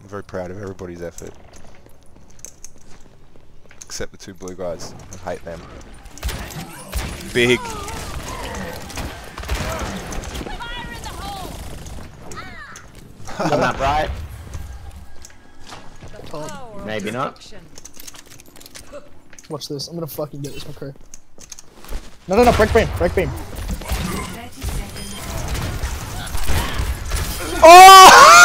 I'm very proud of everybody's effort. Except the two blue guys. I hate them. Big. I'm not right. Maybe not. Watch this. I'm gonna fucking get this McCree. No, break beam, break beam. Oh!